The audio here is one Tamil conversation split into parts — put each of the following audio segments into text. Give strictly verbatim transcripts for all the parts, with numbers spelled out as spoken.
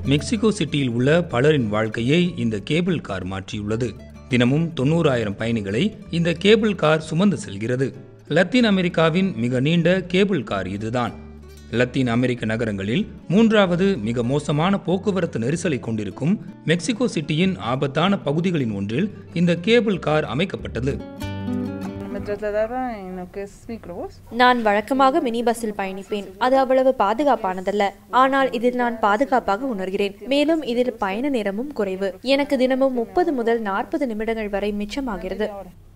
மெக்சிகோ சிட்டியில் உள்ள பலரின் வாழ்க்கையை இந்த கேபிள் கார் மாற்றியுள்ளது. தினமும் தொண்ணூறாயிரம் பயணிகளை இந்த கேபிள் கார் சுமந்து செல்கிறது. லத்தீன் அமெரிக்காவின் மிக நீண்ட கேபிள் கார் இதுதான். லத்தீன் அமெரிக்க நகரங்களில் மூன்றாவது மிக மோசமான போக்குவரத்து நெரிசலை கொண்டிருக்கும் மெக்சிகோ சிட்டியின் ஆபத்தான பகுதிகளின் ஒன்றில் இந்த கேபிள் கார் அமைக்கப்பட்டது. நான் வழக்கமாக மினி பஸ்ஸில் பயணிப்பேன். அது அவ்வளவு பாதுகாப்பானதல்ல. ஆனால் இதில் நான் பாதுகாப்பாக உணர்கிறேன். மேலும் இதில் பயண நேரமும் குறைவு. எனக்கு தினமும் முப்பது முதல் நாற்பது நிமிடங்கள் வரை மிச்சமாகிறது.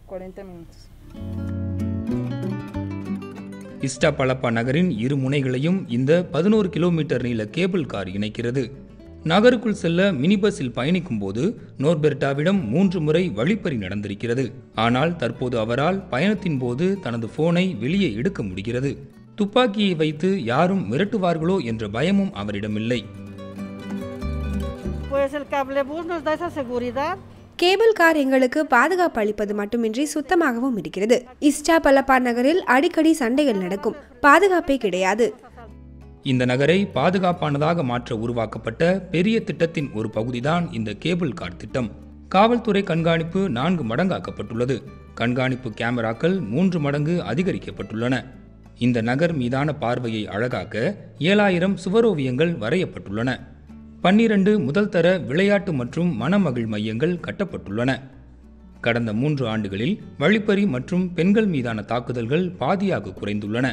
இஸ்டாபலப்பா நகரின் இரு முனைகளையும் இந்த பதினோரு கிலோமீட்டர் நீள கேபிள் கார் இணைக்கிறது. நகருக்குள் செல்ல மினி பஸ்ஸில் பயணிக்கும் போது நோர்பெர்டாவிடம் மூன்று முறை வழிப்பறி நடந்திருக்கிறது. ஆனால் தற்போது அவரால் பயணத்தின் போது தனது போனை வெளியே எடுக்க முடிகிறது. துப்பாக்கியை வைத்து யாரும் மிரட்டுவார்களோ என்ற பயமும் அவரிடமில்லை. கேபிள் கார் எங்களுக்கு பாதுகாப்பு அளிப்பது மட்டுமின்றி சுத்தமாகவும் இருக்கிறது. இஸ்டாபலப்பா நகரில் அடிக்கடி சண்டைகள் நடக்கும். பாதுகாப்பே கிடையாது. இந்த நகரை பாதுகாப்பானதாக மாற்ற உருவாக்கப்பட்ட பெரிய திட்டத்தின் ஒரு பகுதிதான் இந்த கேபிள் கார் திட்டம். காவல்துறை கண்காணிப்பு நான்கு மடங்காக்கப்பட்டுள்ளது. கண்காணிப்பு கேமராக்கள் மூன்று மடங்கு அதிகரிக்கப்பட்டுள்ளன. இந்த நகர் மீதான பார்வையை அழகாக்க ஏழாயிரம் சுவரோவியங்கள் வரையப்பட்டுள்ளன. பன்னிரண்டு முதல் தர விளையாட்டு மற்றும் மனமகிழ் மையங்கள் கட்டப்பட்டுள்ளன. கடந்த மூன்று ஆண்டுகளில் வழிப்பறி மற்றும் பெண்கள் மீதான தாக்குதல்கள் பாதியாக குறைந்துள்ளன.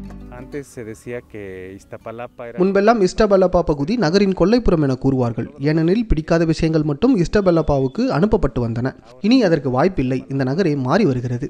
முன்பெல்லாம் இஸ்டாபலப்பா பகுதி நகரின் கொல்லைப்புறம் என கூறுவார்கள். ஏனெனில் பிடிக்காத விஷயங்கள் மட்டும் இஸ்டாபலப்பாவுக்கு அனுப்பப்பட்டு வந்தன. இனி அதற்கு வாய்ப்பில்லை. இந்த நகரே மாறி வருகிறது.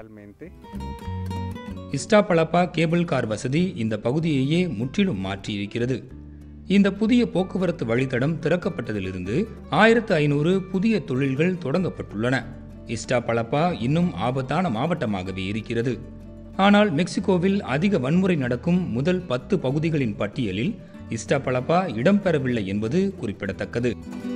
இஸ்டாபலப்பா கேபிள் கார் வசதி இந்த பகுதியையே முற்றிலும் மாற்றியிருக்கிறது. இந்த புதிய போக்குவரத்து வழித்தடம் திறக்கப்பட்டதிலிருந்து ஆயிரத்து ஐநூறு புதிய தொழில்கள் தொடங்கப்பட்டுள்ளன. இஸ்டாபலப்பா இன்னும் ஆபத்தான மாவட்டமாகவே இருக்கிறது. ஆனால் மெக்சிகோவில் அதிக வன்முறை நடக்கும் முதல் பத்து பகுதிகளின் பட்டியலில் இஸ்டாபலப்பா இடம்பெறவில்லை என்பது குறிப்பிடத்தக்கது.